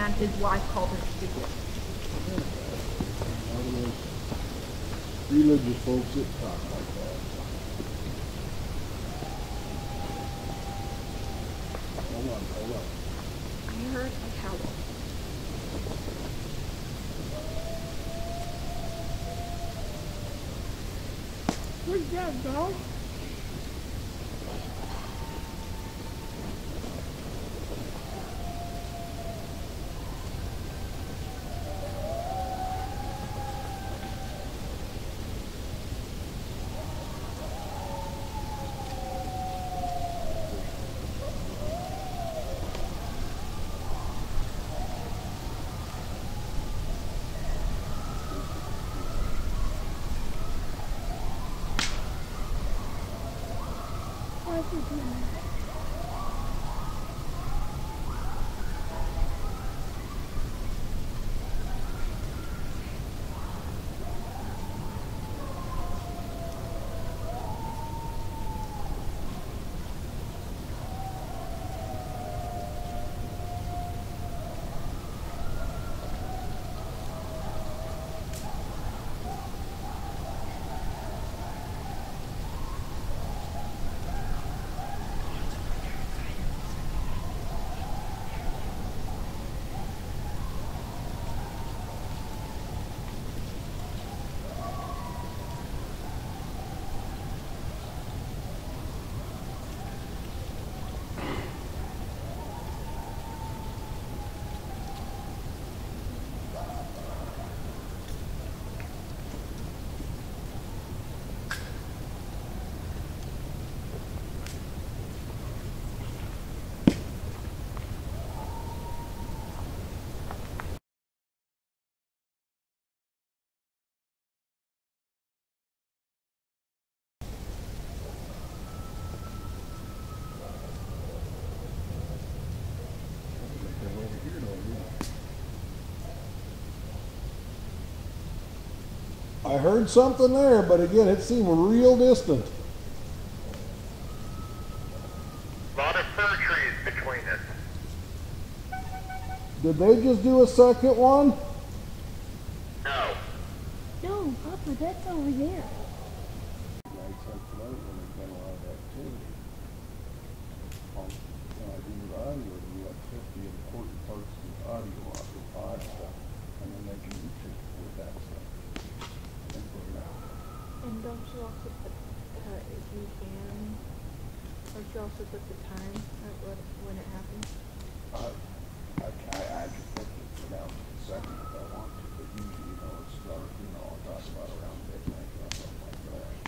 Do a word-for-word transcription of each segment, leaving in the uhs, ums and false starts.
and his wife called her stupid. Religious folks that talk like that. Hold on, hold on. I heard a howl. Where's that dog? I heard something there, but again, it seemed real distant. A lot of fir trees between us. Did they just do a second one? No. No, Papa, that's over there. Nights like tonight when there's been a lot of activity. Um, when I do the audio, we have fifty important parts of the audio off the odd stuff, and then they can take with that stuff. And don't you also put, uh, if you can, don't you also put the time at what, when it happens? Uh, I, I, I could put it down to the second if I want to, but usually, you know, it's about, you know, I'll talk about around midnight or something like that.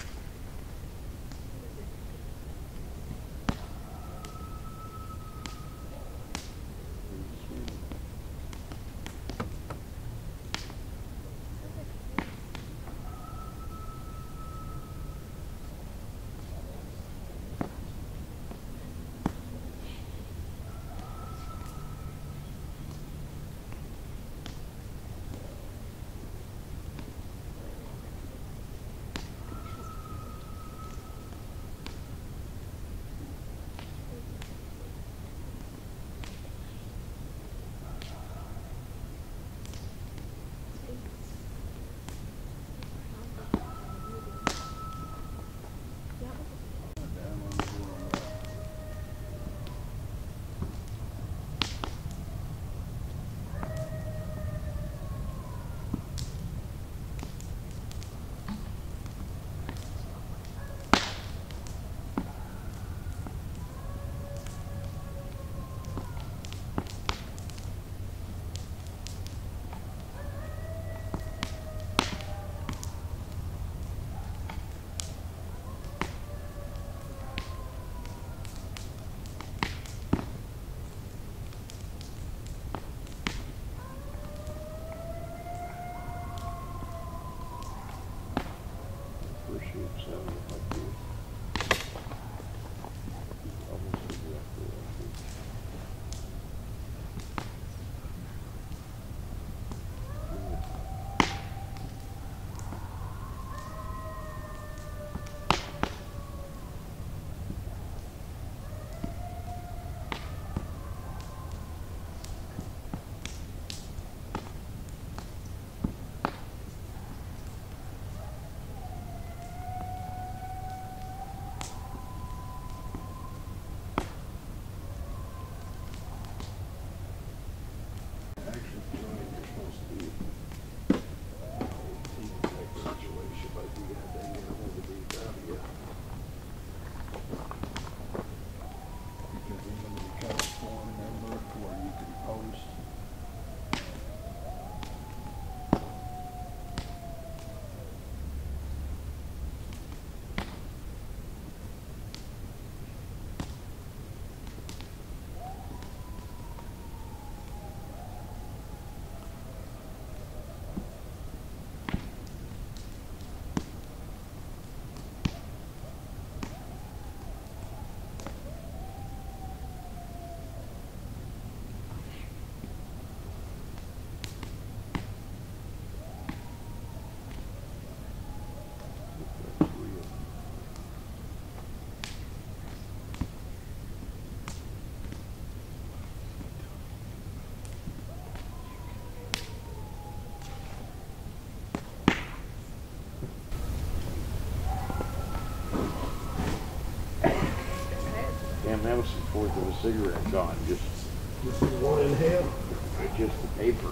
cigarette gone, just, Just the one in half. just the paper.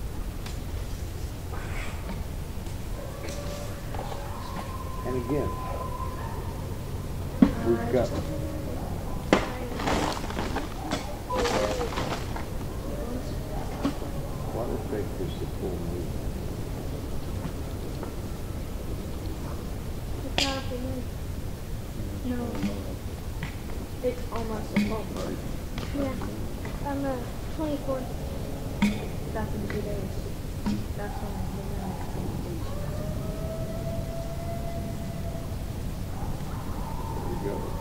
And again, we've got, what effect is the full moon? It's not a full moon. No. It's almost a full moon. Yeah, on the twenty-fourth. That's in two days. That's when the full moon is coming. There we go.